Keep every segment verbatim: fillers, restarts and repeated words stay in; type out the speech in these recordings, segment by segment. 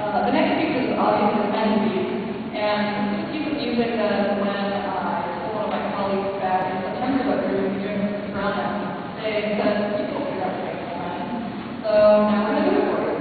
Uh, the next piece is obviously melodies, and this piece of music that when uh, I told one of my colleagues back in September that we were going to be doing this in Chorale, they said, you can figure out the next one. So now we're going to do it for you.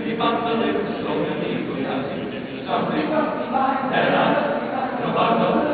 Something, and I,